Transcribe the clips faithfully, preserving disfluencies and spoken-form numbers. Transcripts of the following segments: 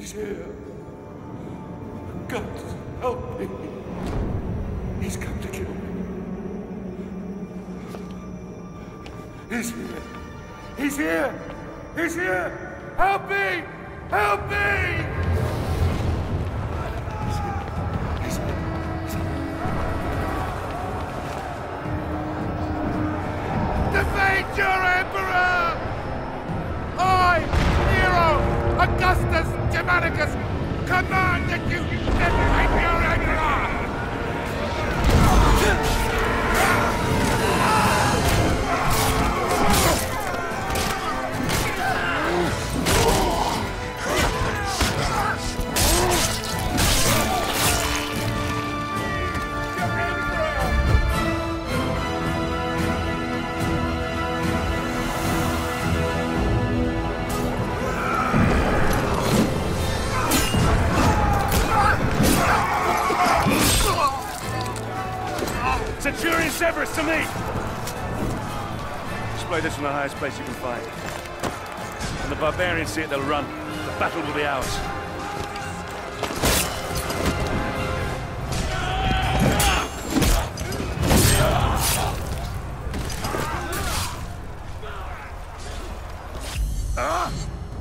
He's here. God, help me. He's come to kill me. He's here. He's here. He's here. Help me. Help me. He's here. He's here. He's here. Defeat your emperor! I, Nero, Augustus Germanicus, command that you defeat your emperor! Centurion Severus to me! Display this from the highest place you can find. When the barbarians see it, they'll run. The battle will be ours. Ah!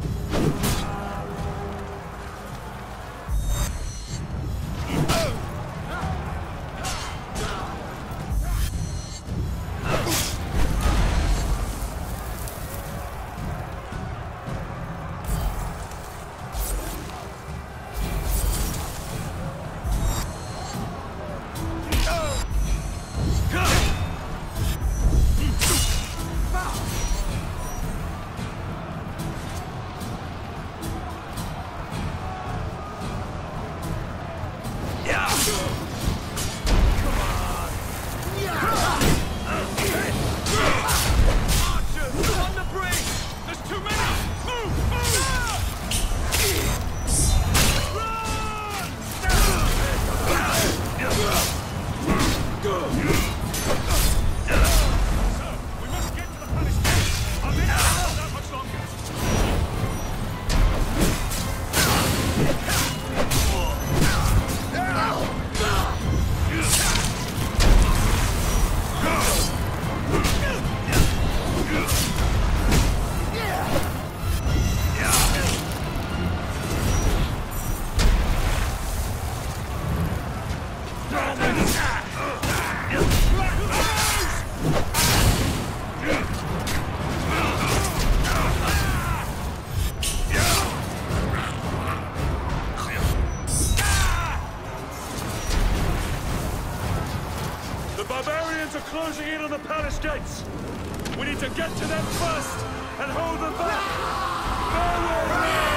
Closing in on the palace gates. We need to get to them first and hold them back. Forward!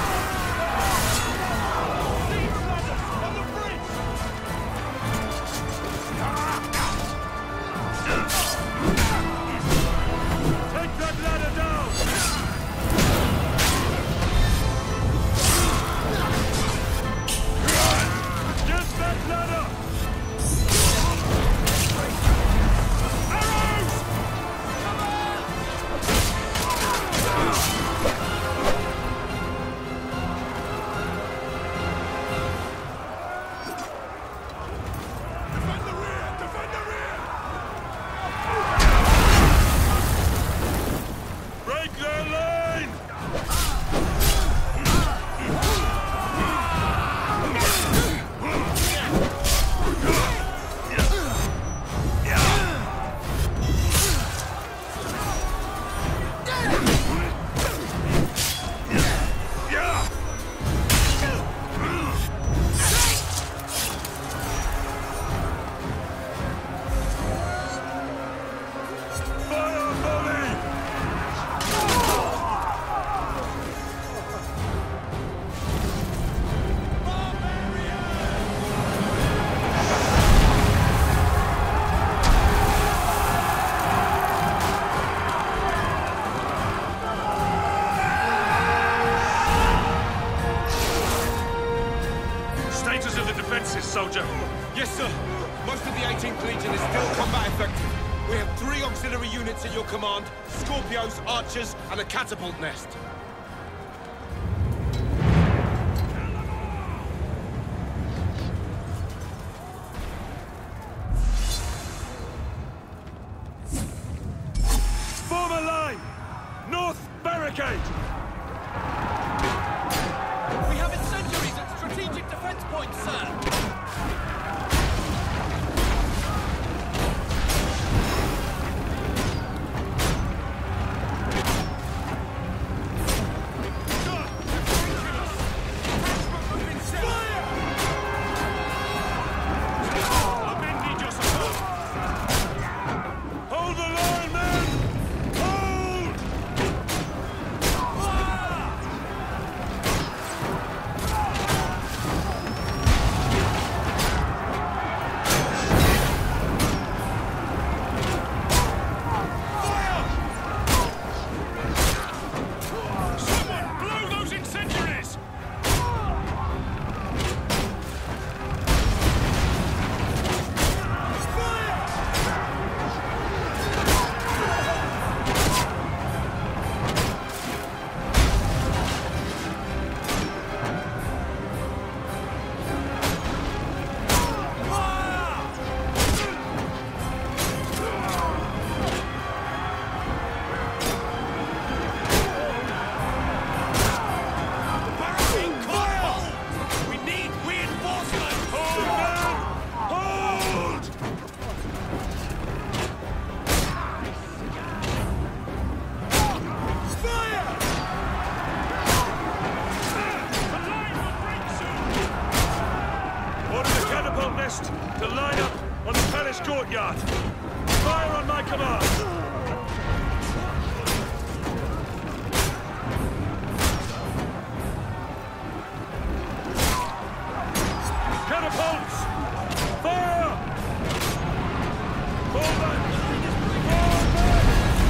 On the bridge! Take that ladder down! Get that ladder! Soldier. Yes, sir. Most of the eighteenth Legion is still combat effective. We have three auxiliary units at your command, Scorpios, Archers, and a catapult nest. barricade! We have incendiaries at strategic defense points, sir! To line up on the palace courtyard. Fire on my command. Catapults! Fire! Fall back! Fall back!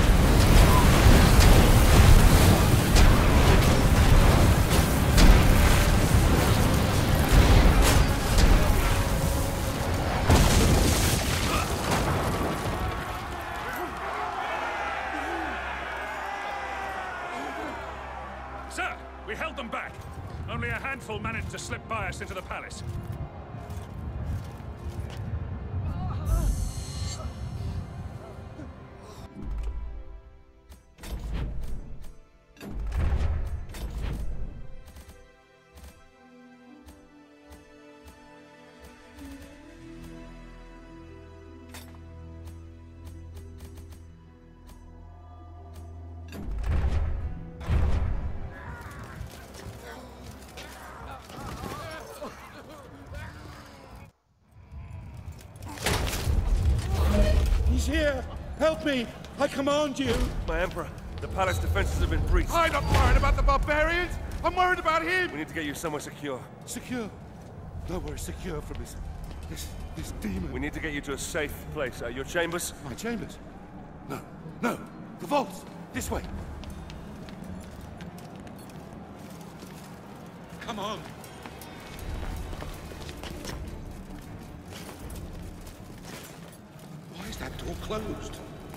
Sir, we held them back. Only a handful managed to slip by us into the palace. He's here! Help me! I command you! My Emperor, the palace defenses have been breached. I'm not worried about the barbarians! I'm worried about him! We need to get you somewhere secure. Secure? Nowhere secure from this... this... this demon. We need to get you to a safe place. Uh, your chambers? My chambers? No. No! The vaults! This way! Come on! Why is that door closed?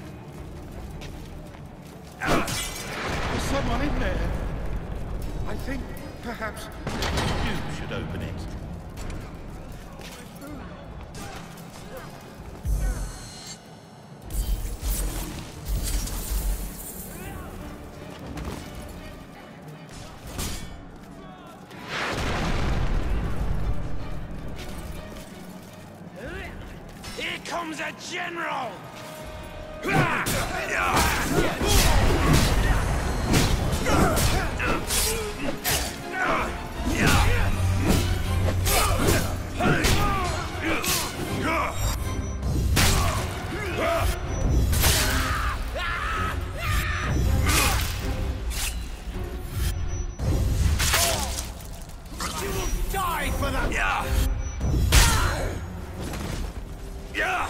There's someone in there. I think perhaps you should open it. Here comes a general! You will die for that! Yeah! Yeah!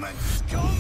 Roman scum!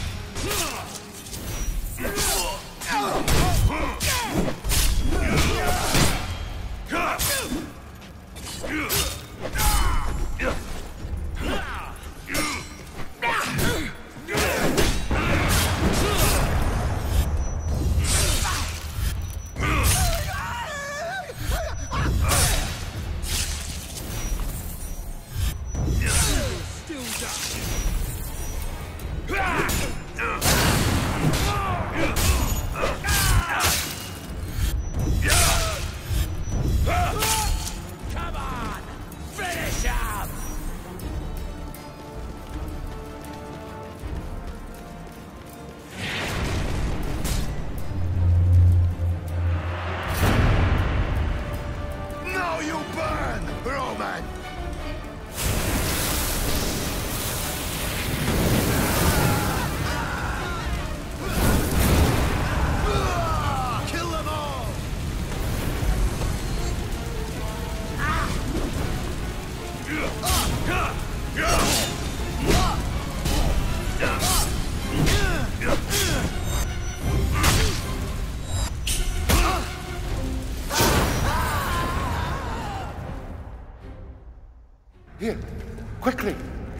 Here, quickly!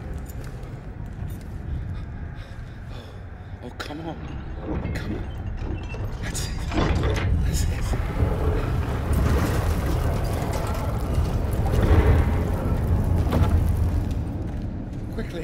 Oh, come on. Come on. That's it. That's it. Quickly.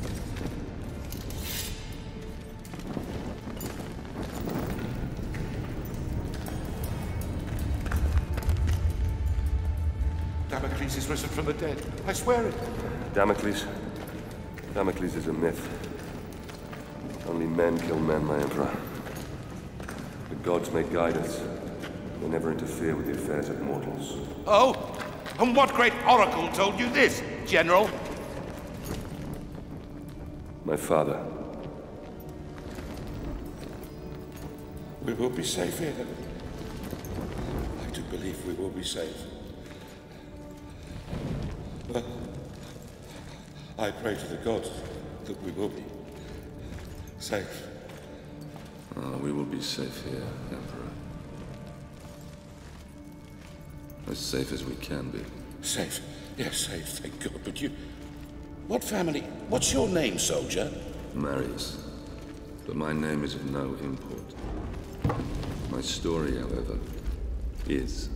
Damocles is risen from the dead. I swear it. Damocles? Damocles is a myth. Only men kill men, my Emperor. The gods may guide us. They never interfere with the affairs of mortals. Oh? And what great oracle told you this, General? My father. We will be safe here. I do believe we will be safe. Well, I pray to the gods that we will be safe. Oh, we will be safe here, Emperor. As safe as we can be. Safe? Yes, safe, thank God. But you... What family... What's your name, soldier? Marius. But my name is of no import. My story, however, is...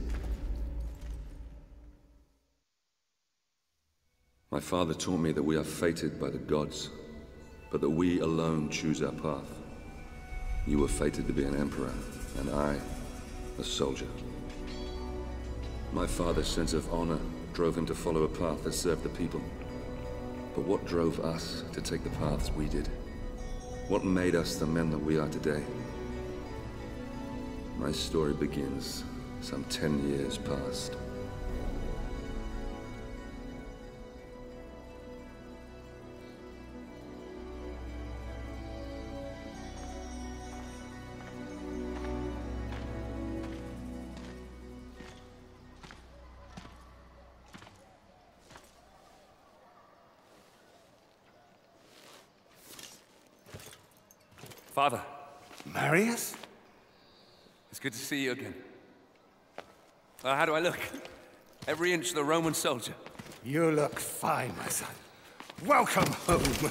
My father taught me that we are fated by the gods, but that we alone choose our path. You were fated to be an emperor, and I, a soldier. My father's sense of honor drove him to follow a path that served the people. But what drove us to take the paths we did? What made us the men that we are today? My story begins some ten years past. Father. Marius? It's good to see you again. Uh, how do I look? Every inch the Roman soldier. You look fine, my son. Welcome home.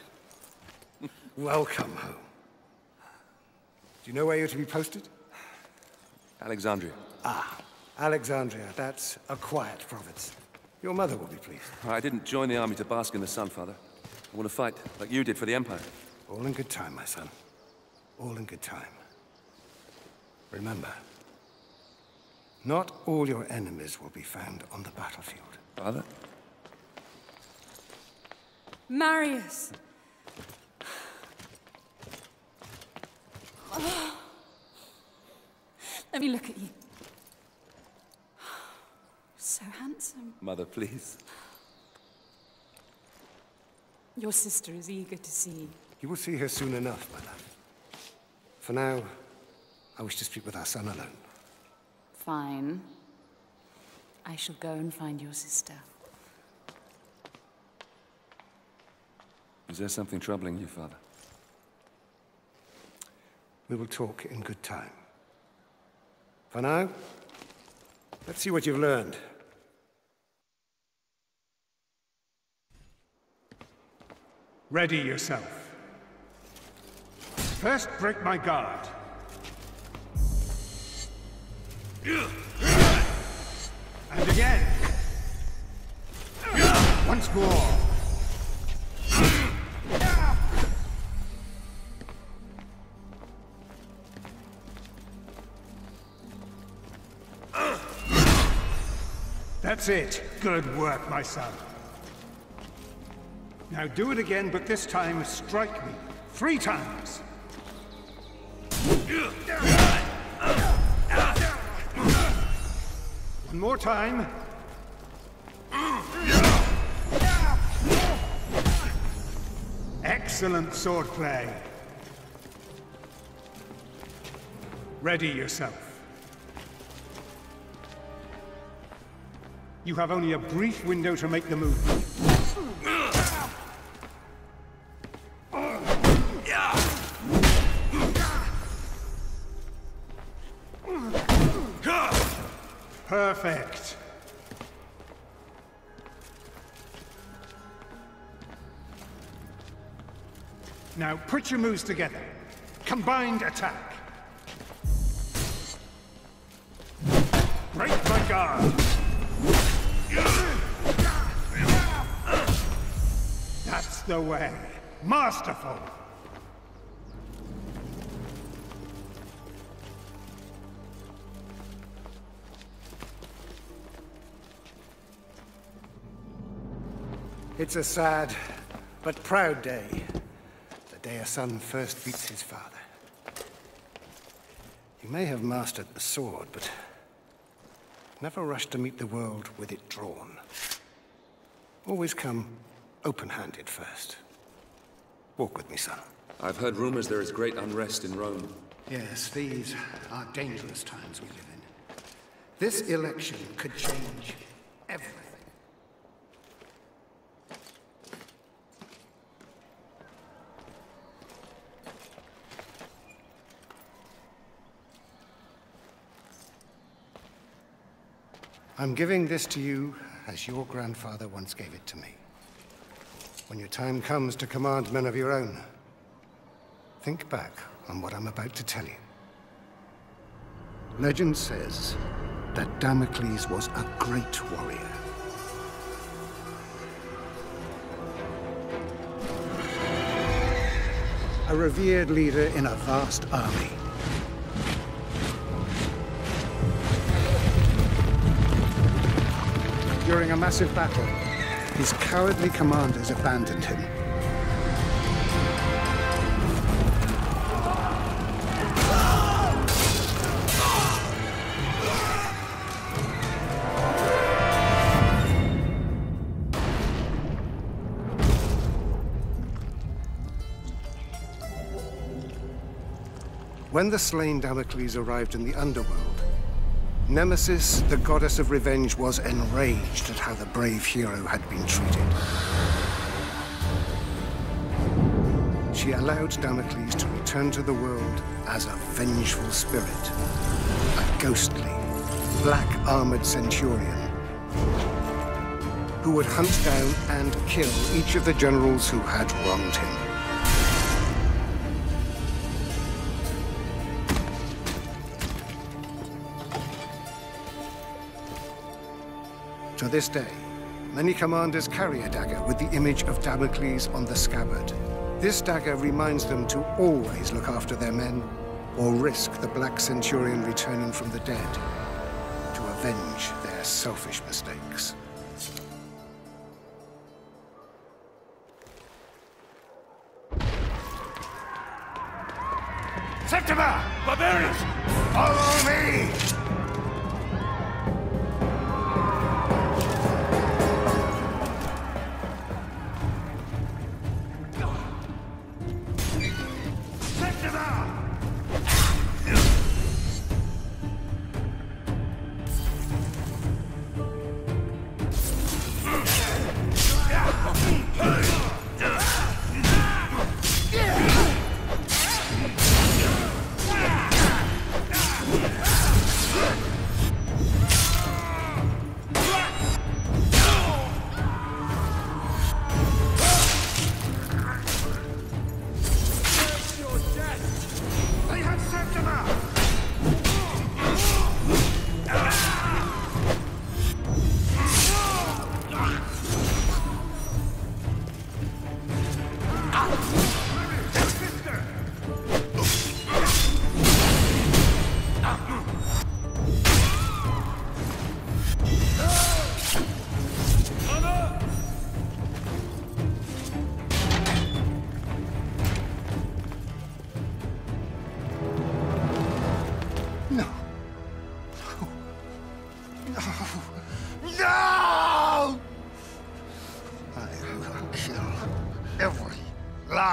Welcome home. Do you know where you're to be posted? Alexandria. Ah, Alexandria. That's a quiet province. Your mother will be pleased. I didn't join the army to bask in the sun, Father. I want to fight, like you did for the Empire. All in good time, my son. All in good time. Remember, not all your enemies will be found on the battlefield. Father? Marius! Oh. Let me look at you. So handsome. Mother, please. Your sister is eager to see you. You will see her soon enough, my love. For now, I wish to speak with our son alone. Fine. I shall go and find your sister. Is there something troubling you, Father? We will talk in good time. For now, let's see what you've learned. Ready yourself. First, break my guard. And again. Once more. That's it. Good work, my son. Now do it again, but this time strike me. Three times. One more time. Excellent swordplay. Ready yourself. You have only a brief window to make the move. Perfect. Now put your moves together. Combined attack. Break my guard. That's the way. Masterful. It's a sad but proud day. The day a son first beats his father. You may have mastered the sword, but never rush to meet the world with it drawn. Always come open-handed first. Walk with me, son. I've heard rumors there is great unrest in Rome. Yes, these are dangerous times we live in. This election could change everything. I'm giving this to you as your grandfather once gave it to me. When your time comes to command men of your own, think back on what I'm about to tell you. Legend says that Damocles was a great warrior. A revered leader in a vast army. During a massive battle, his cowardly commanders abandoned him. When the slain Damocles arrived in the underworld, Nemesis, the goddess of revenge, was enraged at how the brave hero had been treated. She allowed Damocles to return to the world as a vengeful spirit, a ghostly, black-armored centurion who would hunt down and kill each of the generals who had wronged him. To this day, many commanders carry a dagger with the image of Damocles on the scabbard. This dagger reminds them to always look after their men, or risk the Black Centurion returning from the dead to avenge their selfish mistakes. Septima! Barbarians! Follow me!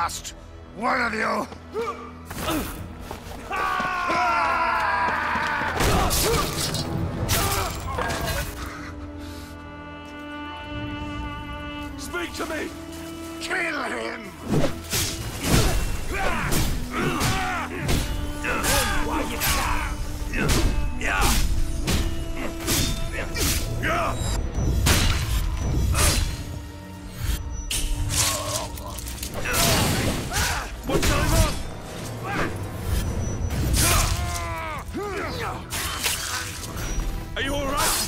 last one of you! Speak to me! Kill him! What's going on? Are you all right?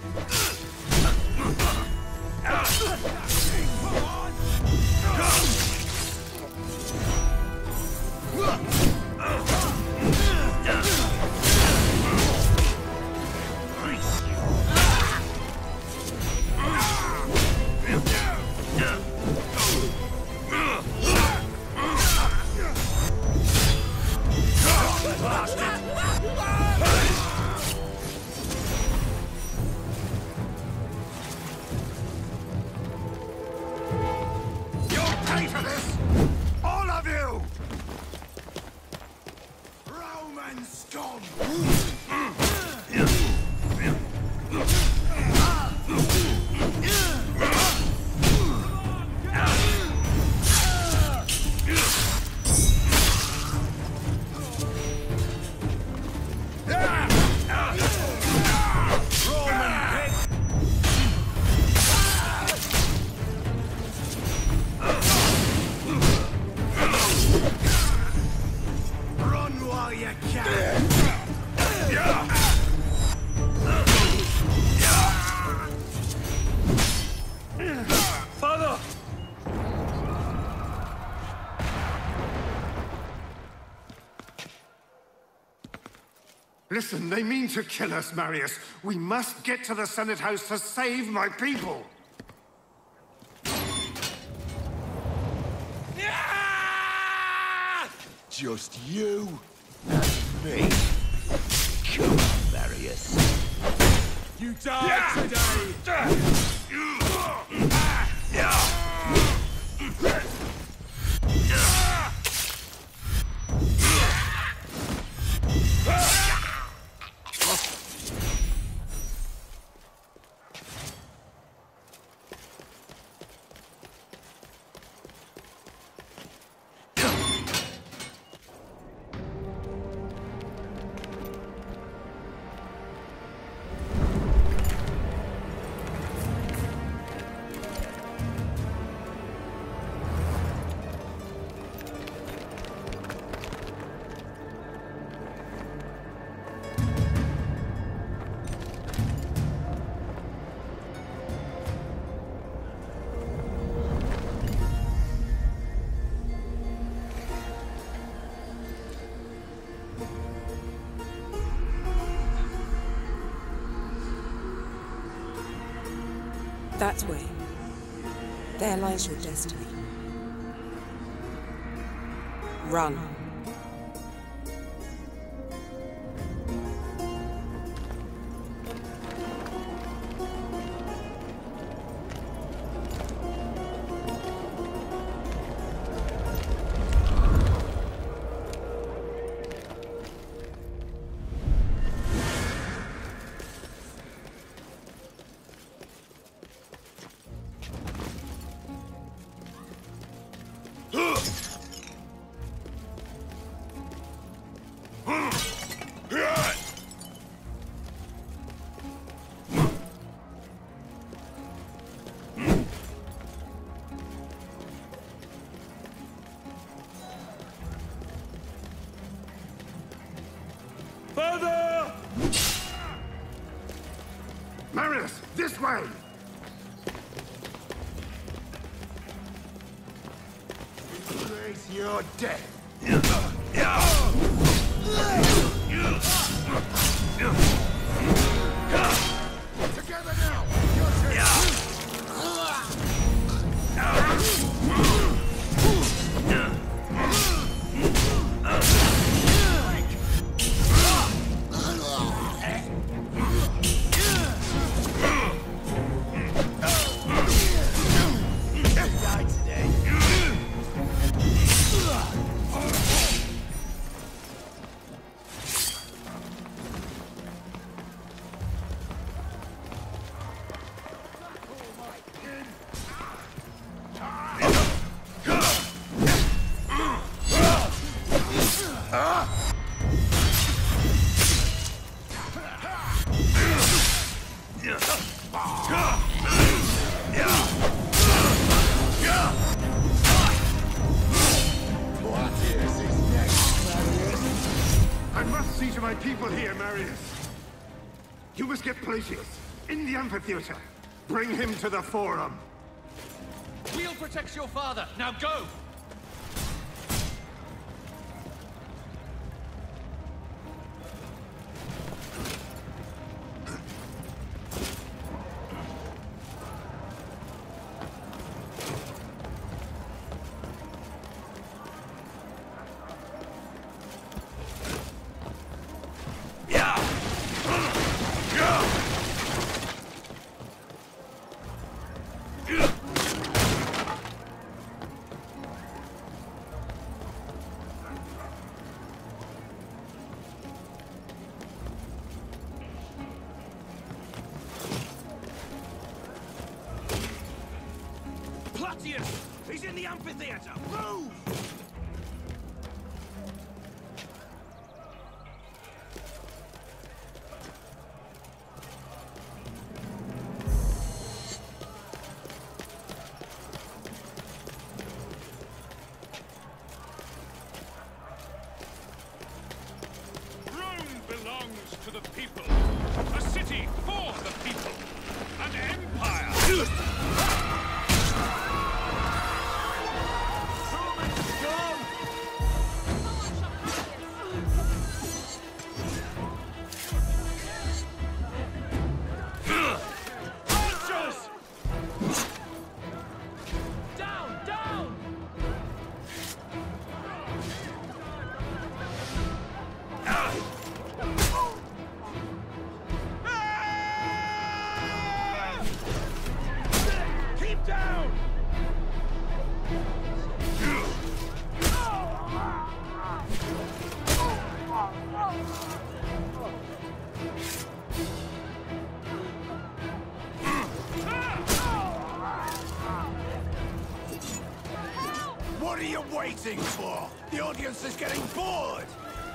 Listen, they mean to kill us, Marius. We must get to the Senate House to save my people. Just you and me. Come on, Marius. You die today! That way. There lies your destiny. Run. Father! Marius, this way! Face your death. Together now! Die today. I must see to my people here, Marius. You must get Plautius in the amphitheater. Bring him to the forum. We'll protect your father. Now go! He's in the amphitheater! Move! Rome belongs to the people. A city for the people. An empire. What are you waiting for? The audience is getting bored!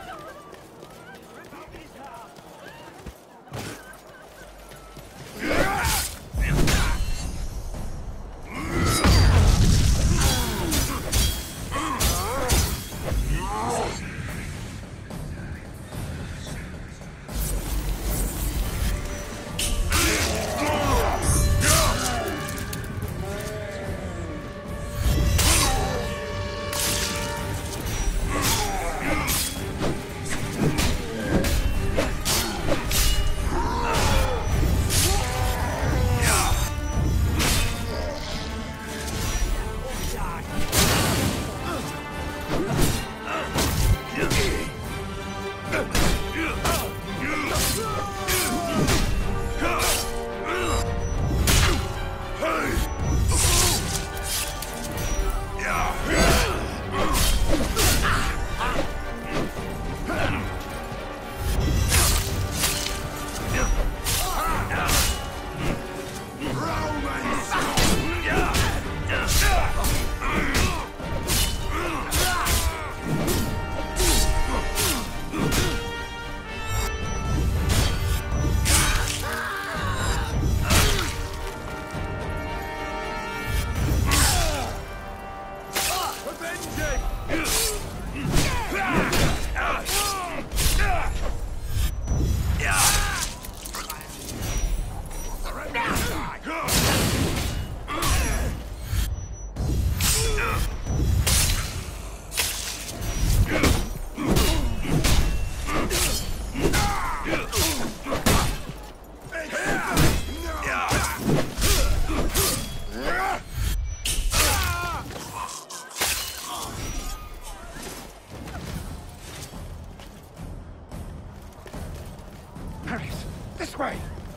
Marius, this way!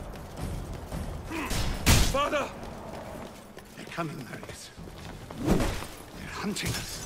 Father! They're coming, Marius. They're hunting us.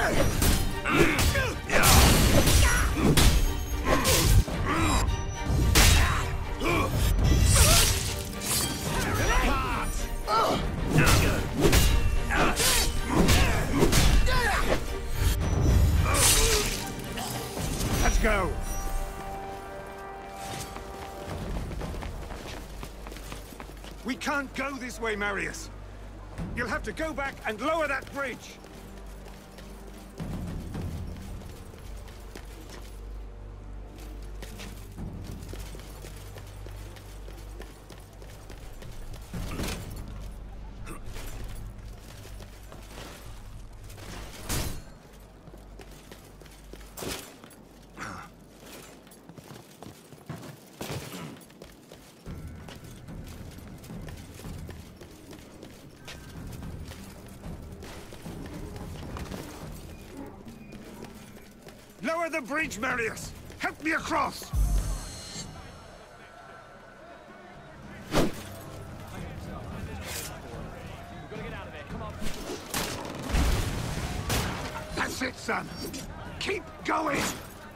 Let's go. We can't go this way, Marius. You'll have to go back and lower that bridge. Lower the bridge, Marius! Help me across! That's it, son! Keep going!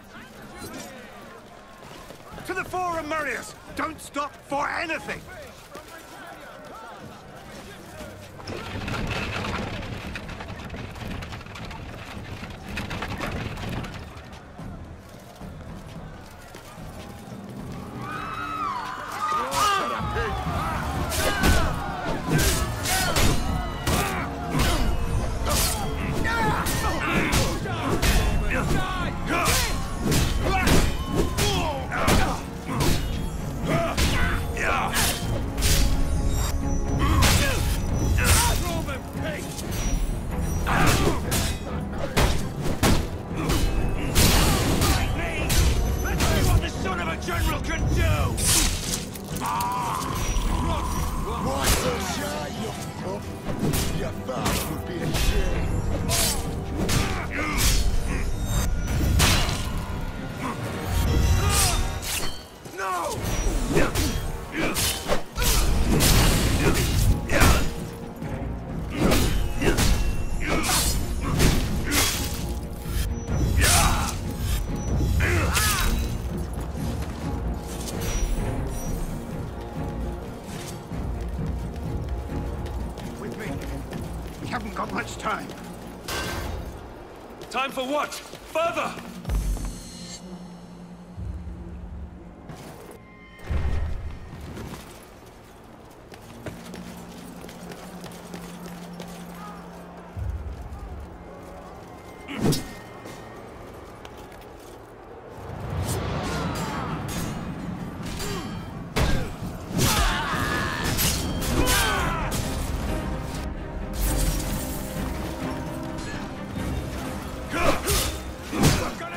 To the Forum, Marius! Don't stop for anything! Time for what? Further! Gonna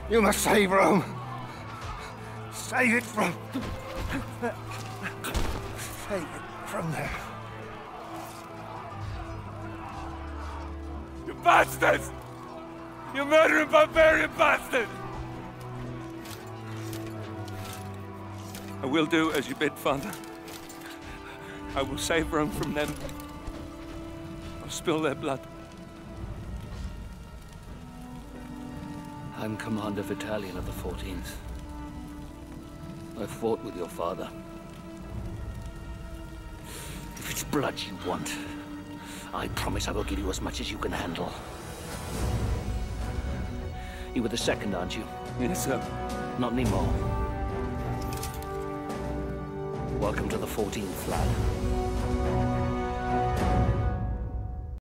You must save Rome. Save it from... Save it from there. You bastards! You murdering barbarian bastards! I will do as you bid, Father. I will save Rome from them. I'll spill their blood. I'm Commander Battalion of the fourteenth. I fought with your father. If it's blood you want, I promise I will give you as much as you can handle. You were the second, aren't you? Yes, sir. Not anymore. Welcome to the fourteenth, lad.